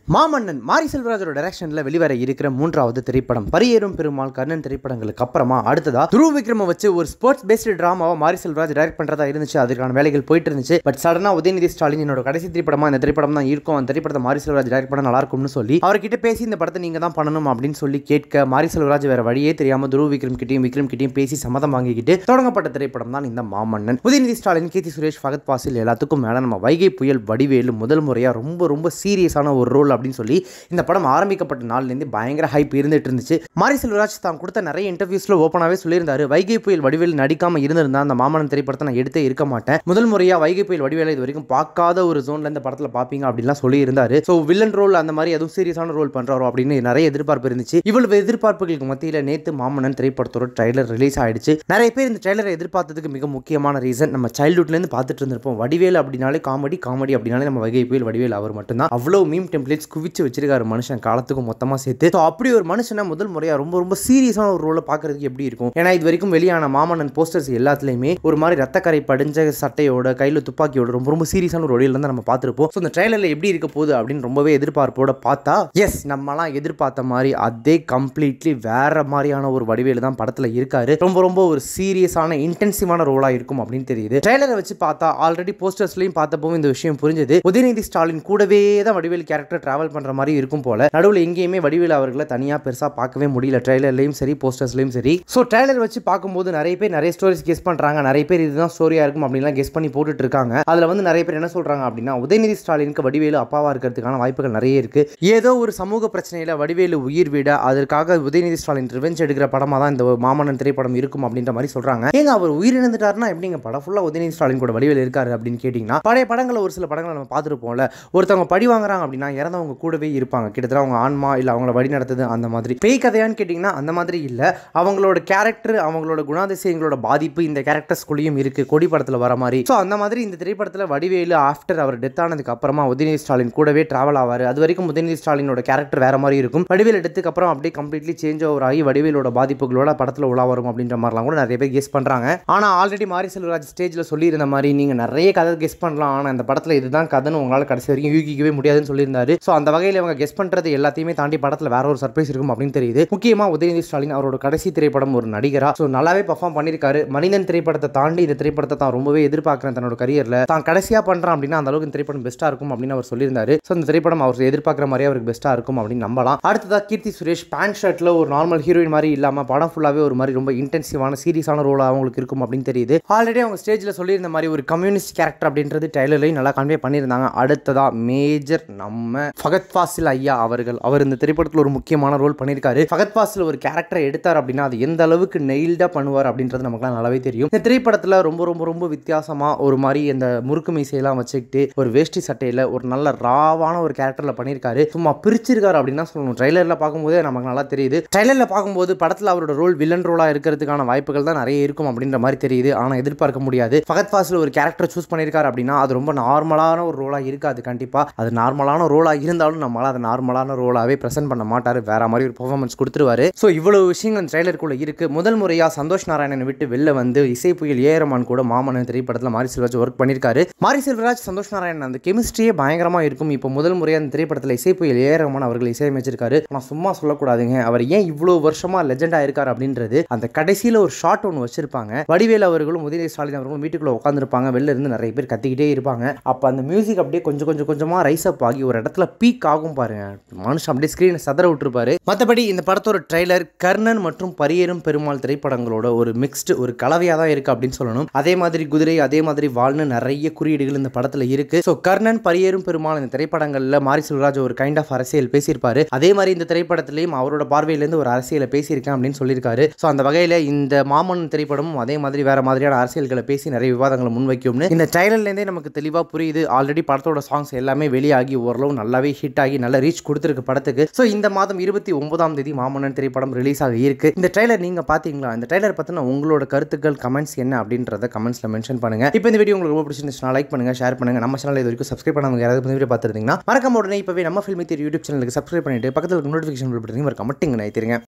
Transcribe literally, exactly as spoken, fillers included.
மாமன்னன் மாரி செல்வராஜோட டைரக்ஷன்ல வெளிவர இருக்கிற மூன்றாவது திரைப்படம் பரியேறும் பெருமாள் கர்ணன் திரைப்படங்களுக்கு அப்புறமா அடுத்ததா துருவ விக்ரம வச்சு ஒரு ஸ்போர்ட்ஸ் பேஸ்டு டிராமாவை மாரி செல்வராஜ் டைரக்ட் பண்றதா இருந்துச்சு. அதுக்கான வேலைகள் போயிட்டு இருந்துச்சு. பட் சடனா உதயநிதி ஸ்டாலின் என்னோட கடைசி திரைப்படமா இந்த திரைப்படம் தான் இருக்கும், அந்த திரைப்படத்தை மாரி செல்வராஜ் டைரக்ட் பண்ண நல்லா இருக்கும்னு சொல்லி அவர்கிட்ட பேசி இந்த படத்தை நீங்க தான் பண்ணணும் அப்படின்னு சொல்லி கேட்க மாரி செல்வராஜ் வேற வழியே தெரியாம துருவ விக்ரம் கிட்டையும் விக்ரம் கிட்டையும் பேசி சம்மதம் வாங்கிக்கிட்டு தொடங்கப்பட்ட திரைப்படம் தான் இந்த மாமன்னன். உதயநிதி ஸ்டாலின், கீர்த்தி சுரேஷ், ஃபகத் பாசில் எல்லாத்துக்கும் மேல நம்ம வைகை புயல் வடிவேலு முதல் முறையா ரொம்ப ரொம்ப சீரியஸான ஒரு ரோல் அப்படின்னு சொல்லி இந்த படம் ஆரம்பிக்கப்பட்ட நாள்லேருந்து பயங்கர ஹைப் இருந்துட்டு இருந்துச்சு. மாரி செல்வராஜ் தான் கொடுத்த நிறைய இன்டர்வியூஸ்ல ஓப்பனாவே சொல்லியிருந்தாரு, வைகை புயல் வடிவேல் நடிக்காம இருந்திருந்தா அந்த மாமன்னன் திரைப்படத்தை நான் எடுத்தே இருக்க மாட்டேன், முதல் முறையா வைகை புயல் வடிவேலை இது வரைக்கும் பார்க்காத ஒரு ஜோன்ல இந்த படத்துல பாப்பீங்க அப்படின்லாம் சொல்லி இருந்தாரு. ஸோ வில்லன் ரோல் அந்த மாதிரி எதுவும் சீரியஸான ரோல் பண்றாரோ அப்படின்னு நிறைய எதிர்பார்ப்பு இருந்துச்சு. இவ்வளவு எதிர்பார்ப்புகளுக்கு மத்தியில நேத்து மாமன்னன் திரைப்படத்தோட ட்ரைலர் ரிலீஸ் ஆயிடுச்சு. நிறைய பேர் இந்த ட்ரைலரை எதிர்பார்த்ததுக்கு மிக முக்கியமான ரீசன், நம்ம சைல்ட்ஹுட்ல இருந்து பார்த்துட்டு இருந்திருப்போம் வடிவேல் அப்படின்னாலே காமெடி, காமெடி அப்படின்னாலே நம்ம வைகை புயல் வடிவேல் அவர் மட்டும்தான். அவ்வளவு மீம் டெம்ப்ளேட்ஸ் குவிச்சு வச்சிருக்காரு மனுஷன் காலத்துக்கும் மொத்தமா சேர்த்து. ஸோ அப்படி ஒரு மனுஷனை முதல் முறையா ரொம்ப ரொம்ப சீரியஸான ஒரு ரோலை பார்க்கறதுக்கு எப்படி இருக்கும்? ஏன்னா இது வரைக்கும் வெளியான மாமன்னன் போஸ்டர்ஸ் எல்லாத்துலயுமே ஒரு மாதிரி ரத்தக்கரை படிஞ்ச சட்டையோட கையில துப்பாக்கியோட ரொம்ப ரொம்ப சீரியஸான ஒரு வழியில தான் நம்ம பார்த்துருப்போம். ஸோ இந்த ட்ரைலர்ல எப்படி இருக்க போகுது அப்படின்னு ரொம்பவே எதிர்பார்ப்போட பார்த்தா எஸ் நம்மலாம் எதிர்பார்த்த மாதிரி அதே கம்ப்ளீட்லி வேற மாதிரியான ஒரு வடிவேலு தான் படத்துல இருக்காரு. ரொம்ப ரொம்ப ஒரு சீரியஸான இன்டென்சிவான ரோலா இருக்கும் அப்படின்னு தெரியுது. ட்ரைலரை வச்சு பார்த்தா ஆல்ரெடி போஸ்டர்ஸ்லயும் பார்த்தப்போ இந்த விஷயம் புரிஞ்சது. உதயநிதி ஸ்டாலின் கூடவே தான் வடிவேல் கேரக்டர் டிராவல் பண்ற மாதிரி இருக்கும் போல. நடுவில் எங்கேயுமே வடிவேலு அவர்களை தனியாக பெருசாக பார்க்கவே முடியல, ட்ரைலர்லையும் சரி போஸ்டர்ஸ்லையும் சரி. ஸோ ட்ரைலர் வச்சு பார்க்கும்போது நிறைய பேர் நிறைய ஸ்டோரிஸ் கெஸ் பண்ணுறாங்க, நிறைய பேர் இதுதான் ஸ்டோரியா இருக்கும் அப்படின்லாம் கெஸ் பண்ணி போட்டுட்டு இருக்காங்க. அதில் வந்து நிறைய பேர் என்ன சொல்றாங்க அப்படின்னா, உதயநிதி ஸ்டாலினுக்கு வடிவேலு அப்பாவா இருக்கிறதுக்கான வாய்ப்புகள் நிறைய இருக்கு. ஏதோ ஒரு சமூக பிரச்சனையில வடிவேலு உயிர் விட அதற்காக உதயநிதி ஸ்டாலின் ரிவெஞ்ச் எடுக்கிற படமா தான் இந்த மாமன்னன் திரைப்படம் இருக்கும் அப்படின்ற மாதிரி சொல்றாங்க. ஏங்க அவர் உயிரிழந்துட்டாருன்னா எப்படிங்க படம் ஃபுல்லா உதயநிதி ஸ்டாலின் கூட வடிவேலு இருக்காரு அப்படின்னு கேட்டீங்கன்னா, பழைய படங்களை ஒரு சில படங்களை நம்ம பார்த்துருப்போம்ல, ஒருத்தவங்க பழி வாங்குறாங்க அப்படின்னா இறந்தவங்க கூடவே இருப்பாங்க, கிட்டத்தட்ட அவங்க ஆன்மா இல்லை அவங்கள வழி நடத்துது அந்த மாதிரி. பேய் கதையான்னு கேட்டிங்கன்னா அந்த மாதிரி இல்லை, அவங்களோட கேரக்டர் அவங்களோட குணாதிசயங்களோட பாதிப்பு இந்த கேரக்டர்ஸ்குள்ளேயும் இருக்கு, கொடி படத்தில் வர மாதிரி. ஸோ அந்த மாதிரி இந்த திரைப்படத்தில் வடிவேலு ஆஃப்டர் அவர் டெத் ஆனதுக்கு அப்புறமா உதயநிதி ஸ்டாலின் கூடவே டிராவல் ஆவார். அது வரைக்கும் உதயநிதி ஸ்டாலினோட கேரக்டர் வேற மாதிரி இருக்கும், வடிவேல் டெத்துக்கு அப்புறம் அப்படியே கம்ப்ளீட்லி சேஞ்ச் ஓவர் ஆகி வடிவேலோட பாதிப்புகளோட படத்தில் உலா வரும் அப்படின்ற மாதிரிலாம் கூட நிறைய பேர் கெஸ் பண்ணுறாங்க. ஆனால் ஆல்ரெடி மாரி செல்வராஜ் ஸ்டேஜில் சொல்லியிருந்த மாதிரி நீங்கள் நிறைய கதை கெஸ் பண்ணலாம், ஆனால் இந்த படத்தில் இதுதான் கதைன்னு உங்களால் கடைசி வரைக்கும் யூகிக்கவே முடியாதுன்னு சொல்லியிருந்தாரு. ஸோ அந்த வகையில் அவங்க கெஸ் பண்ணுறது எல்லாத்தையுமே தாண்டி படத்தில் வேற ஒரு சர்ப்ரைஸ் இருக்கும் அப்படின்னு தெரியுது. முக்கியமா உதயநிதி ஸ்டாலின் அவரோட கடைசி திரைப்படம் ஒரு நடிகரா ஸோ நல்லாவே பர்ஃபார்ம் பண்ணியிருக்காரு. மனிதன் திரைப்படத்தை தாண்டி இந்த திரைப்படத்தை தான் ரொம்பவே எதிர்பார்க்கிறேன் தன்னோட கரியர்ல, தான் கடைசியா பண்றான் அப்படின்னா அந்த அளவுக்கு இந்த திரைப்படம் பெஸ்டா இருக்கும் அப்படின்னு அவர் சொல்லியிருந்தாரு. ஸோ இந்த திரைப்படம் அவர் எதிர்பார்க்குற மாதிரியே அவருக்கு பெஸ்டா இருக்கும் அப்படின்னு நம்பலாம். அடுத்ததா கீர்த்தி சுரேஷ் பேண்ட் ஷர்ட்ல ஒரு நார்மல் ஹீரோயின் மாதிரி இல்லாம படம் ஃபுல்லாவே ஒரு மாதிரி ரொம்ப இன்டென்சிவான சீரியஸான ரோலா அவங்களுக்கு இருக்கும் அப்படின்னு தெரியுது. ஆல்ரெடி அவங்க ஸ்டேஜ்ல சொல்லியிருந்த மாதிரி ஒரு கம்யூனிஸ்ட் கேரக்டர் அப்படின்றது ட்ரைலர்லையும் நல்லா கன்வே பண்ணியிருந்தாங்க. அடுத்ததா மேஜர் நம்ம ஃபகத் ஃபாசில் ஐயா அவர்கள், அவர் இந்த திரைப்படத்தில் ஒரு முக்கியமான ரோல் பண்ணியிருக்காரு. ஃபகத் ஃபாசில் ஒரு கேரக்டரை எடுத்தார் அப்படின்னா அது எந்த அளவுக்கு நெயில்டா பண்ணுவார் அப்படின்றது நமக்குலாம் நல்லாவே தெரியும். இந்த திரைப்படத்தில் ரொம்ப ரொம்ப ரொம்ப வித்தியாசமா ஒரு மாதிரி இந்த முறுக்கு மீசையெல்லாம் வச்சுக்கிட்டு ஒரு வேஷ்டி சட்டையில் ஒரு நல்ல ராவான ஒரு கேரக்டரில் பண்ணியிருக்காரு. சும்மா பிரிச்சிருக்காரு அப்படின்னு சொல்லணும். ட்ரைலரில் பார்க்கும்போதே நமக்கு நல்லா தெரியுது. ட்ரைலரில் பார்க்கும்போது படத்தில் அவரோட ரோல் வில்லன் ரோலாக இருக்கிறதுக்கான வாய்ப்புகள் தான் நிறைய இருக்கும் அப்படின்ற மாதிரி தெரியுது. ஆனால் எதிர்பார்க்க முடியாது. ஃபகத் ஃபாசில் ஒரு கேரக்டர் சூஸ் பண்ணியிருக்காரு அப்படின்னா அது ரொம்ப நார்மலான ஒரு ரோலாக இருக்காது. கண்டிப்பாக அது நார்மலான ரோலாக இருந்தாலும் நம்மளால் அது நார்மலான ரோலாகவே ப்ரெசென்ட் பண்ண மாட்டார், வேற மாதிரி ஒரு பெர்ஃபார்மன்ஸ் கொடுத்துருவாரு. ஸோ இவ்வளவு விஷயங்கள் ட்ரைலருக்குள்ள இருக்கு. முதல் முறையா சந்தோஷ் நாராயணன் விட்டு வெளில வந்து இசை புயல் ஏ ரஹ்மான் கூட மாமன்னன் திரைப்படத்தில் மாரி செல்வராஜ் ஒர்க் பண்ணியிருக்காரு. மாரி செல்வராஜ் சந்தோஷ் நாராயணன் அந்த கெமிஸ்ட்ரியே பயங்கரமா இருக்கும். இப்போ முதல் முறையா அந்த திரைப்படத்தில் இசை புயல் ஏ ரஹ்மான் அவர்கள் இசையமைச்சிருக்காரு. ஆனால் சும்மா சொல்லக்கூடாதுங்க, அவர் ஏன் இவ்வளவு வருஷமா லெஜெண்டா இருக்காரு அப்படின்றது அந்த கடைசியில் ஒரு ஷாட் ஒன்று வச்சிருப்பாங்க. வடிவேல் அவர்களும் உதயநிதி ஸ்டாலின் அவர்களும் வீட்டுக்குள்ள உட்காந்துருப்பாங்க, வெளில இருந்து நிறைய பேர் கத்திக்கிட்டே இருப்பாங்க. அப்போ அந்த மியூசிக் அப்படியே கொஞ்சம் கொஞ்சம் கொஞ்சமா ரைஸ் அப் ஆகி ஒரு இடத்துல பீக் ஆகும் பாருங்க, மனுஷன் அப்படியே ஸ்கிரீனை சதற விட்டுருப்பாரு. மற்றபடி இந்த படத்தோட ட்ரைலர் கர்ணன் மற்றும் பரியேறும் பெருமாள் திரைப்படங்களோட ஒரு மிக்ஸ்டு ஒரு கலவையாக தான் இருக்கு அப்படின்னு சொல்லணும். அதே மாதிரி குதிரை அதே மாதிரி வாழ்னு நிறைய குறியீடுகள் இந்த படத்தில் இருக்கு. ஸோ கர்ணன் பரியேறும் பெருமாள் இந்த திரைப்படங்களில் மாரி செல்வராஜ் ஒரு கைண்ட் ஆஃப் அரசியல் பேசியிருப்பாரு. அதே மாதிரி இந்த திரைப்படத்திலையும் அவரோட பார்வையிலேருந்து ஒரு அரசியலை பேசியிருக்கேன் அப்படின்னு சொல்லியிருக்காரு. ஸோ அந்த வகையில் இந்த மாமன்னன் திரைப்படமும் அதே மாதிரி வேற மாதிரியான அரசியல்களை பேசி நிறைய விவாதங்களை முன்வைக்கும்னு இந்த ட்ரைலர்லேருந்தே நமக்கு தெளிவாக புரியுது. ஆல்ரெடி படத்தோட சாங்ஸ் எல்லாமே வெளியாகி ஓரளவு நல்லாவே ஹிட் ஆகி நல்ல ரீச் கொடுத்துருக்கு படத்துக்கு. ஸோ இந்த மாதம் இருபத்தி ஒன்பதாம் தேதி மாமன்னன் திரைப்படம் ரிலீஸ் ஆக இருக்கு. இந்த ட்ரைலர் நீங்க பாத்தீங்களா? இந்த ட்ரைலர் பத்தின உங்களோட கருத்துக்கள் கமெண்ட்ஸ் என்ன அப்படின்றத கமெண்ட்ஸ்ல மென்ஷன் பண்ணுங்க. இப்போ இந்த வீடியோ உங்களுக்கு ரொம்ப பிடிச்சிருந்துச்சுன்னா லைக் பண்ணுங்க, ஷேர் பண்ணுங்க. நம்ம சேனல் இது வரைக்கும் சப்ஸ்கிரைப் பண்ணாம யாராவது வீடியோ பார்த்துருந்தீங்கன்னா மறக்காம உடனே இப்பவே நம்ம ஃபில்மி தியேட்டர் யூடியூப் சேனலுக்கு சப்ஸ்கிரைப் பண்ணிட்டு பக்கத்துல நோட்டிஃபிகேஷன் பெல் பட்டனையும் மறக்காம டிங் நைத்திருங்க.